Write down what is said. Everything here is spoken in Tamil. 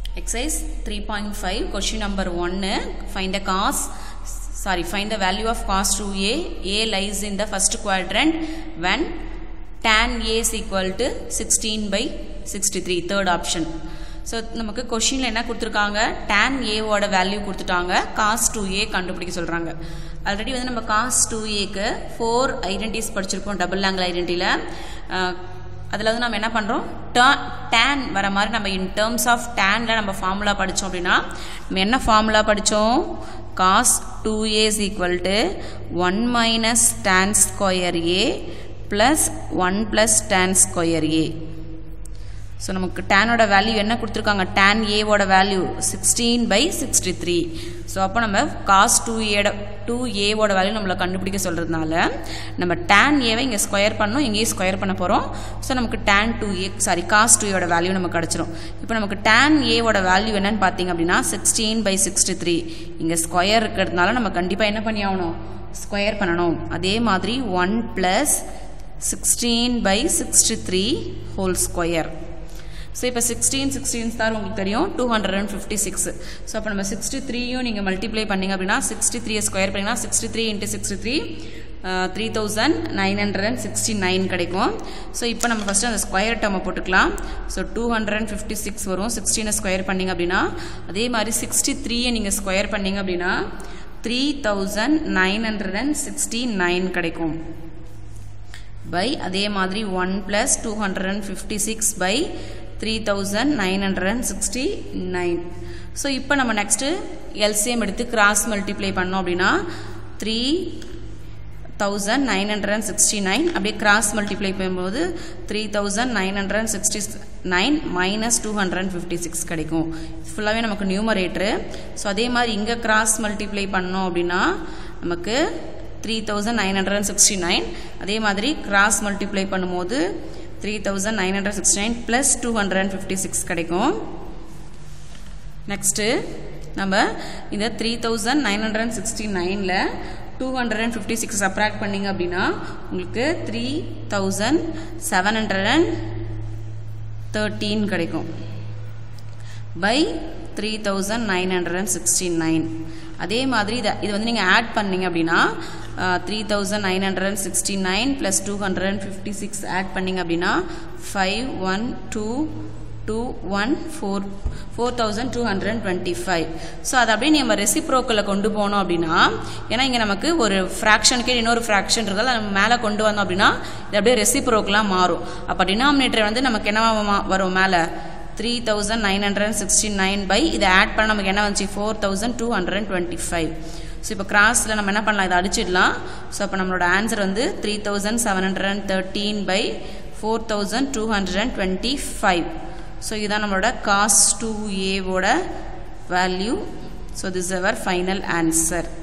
Exercise 3.5 question number 1 find the value of cos 2a. A lies in the first quadrant when tan a is equal to 16/63 third option. So நமக்கு क्वेश्चनல என்ன கொடுத்திருக்காங்க tan a ஓட வேல்யூ கொடுத்துட்டாங்க cos 2a கண்டுபிடிக்க சொல்றாங்க. ஆல்ரெடி வந்து நம்ம cos 2a க்கு 4 ஐடென்டிட்டிஸ் படிச்சிருக்கோம் டபுள் ஆங்கிள் ஐடென்டிட்டில. அதில் வந்து நம்ம என்ன பண்ணுறோம் tan வர மாதிரி நம்ம in terms of tanல நம்ம ஃபார்முலா படித்தோம் அப்படின்னா நம்ம என்ன ஃபார்முலா படித்தோம் cos 2a is equal to 1 minus tan square a plus 1 plus tan square a. So நமக்கு டேனோட வேல்யூ என்ன கொடுத்துருக்காங்க tan a ஓட வேல்யூ 16/63. ஸோ அப்போ நம்ம cos 2a ஓட வேல்யூ நம்மளை கண்டுபிடிக்க சொல்கிறதுனால நம்ம tan a-வை இங்கே ஸ்கொயர் பண்ணணும், இங்கேயும் ஸ்கொயர் பண்ண போகிறோம். ஸோ நமக்கு cos 2a ஓட வேல்யூ நமக்கு கிடச்சிரும். இப்போ நமக்கு tan a ஓட வேல்யூ என்னன்னு பார்த்தீங்க அப்படின்னா 16/63. இங்கே ஸ்கொயர் இருக்கிறதுனால நம்ம கண்டிப்பாக என்ன பண்ணி ஆகணும் ஸ்கொயர் பண்ணணும். அதே மாதிரி 1 plus 16/63 whole square. ஸோ இப்போ 16 தான் உங்களுக்கு தெரியும் 256. ஸோ அப்போ நம்ம 63யும் நீங்கள் மல்டிப்ளை பண்ணிங்க அப்படின்னா 63 ஸ்கொயர் பண்ணிங்கன்னா 63 × 63 3969 கிடைக்கும். ஸோ இப்போ நம்ம ஃபஸ்ட்டு அந்த ஸ்கொயர் டேர்மை போட்டுக்கலாம். ஸோ 256 வரும். 16 ஸ்கொயர் பண்ணிங்க அப்படின்னா அதே மாதிரி 63யை நீங்கள் ஸ்கொயர் பண்ணிங்க அப்படின்னா 3969 கிடைக்கும். பை அதே மாதிரி 1 plus 256/3969. ஸோ இப்போ நம்ம நெக்ஸ்ட்டு எல்சிஎம் எடுத்து கிராஸ் மல்டிப்ளை பண்ணோம் அப்படின்னா 3969 அப்படியே கிராஸ் மல்டிப்ளை பண்ணும்போது 3969 minus 256 கிடைக்கும். ஃபுல்லாகவே நமக்கு நியூமரேட்டரு. ஸோ அதே மாதிரி இங்கே கிராஸ் மல்டிப்ளை பண்ணோம் அப்படின்னா நமக்கு 3969 அதே மாதிரி கிராஸ் மல்டிப்ளை பண்ணும்போது 3969 plus 256 கிடைக்கும். நெக்ஸ்ட்டு நம்ம இந்த 3969ல 256 சப்ராக்ட் பண்ணிங்க அப்படின்னா உங்களுக்கு 3713 கிடைக்கும் பை 3969. அதே மாதிரி இது வந்து நீங்கள் ஆட் பண்ணீங்க அப்படின்னா 3969 plus 256 ஆட் பண்ணீங்க அப்படின்னா 4225. ஸோ அதை அப்படியே நம்ம ரெசிப்ரோக்கில் கொண்டு போனோம் அப்படின்னா ஏன்னா இங்கே நமக்கு ஒரு ஃப்ராக்ஷனுக்கே இன்னொரு ஃப்ராக்ஷன் இருக்கிறது நம்ம மேலே கொண்டு வந்தோம் அப்படின்னா இது அப்படியே ரெசிப்ரோக்கெலாம் மாறும். அப்போ டினாமினேட்டர் வந்து நமக்கு என்னவா வரும் மேலே 3969 பை இதை ஆட் பண்ண நமக்கு என்ன வந்துச்சு 4225. ஸோ இப்போ கிராஸில் நம்ம என்ன பண்ணலாம் இதை அடிச்சிடலாம். ஸோ அப்போ நம்மளோட ஆன்சர் வந்து 3713/4225. ஸோ இதுதான் நம்மளோட cos 2a ஓட value. So this is our final answer.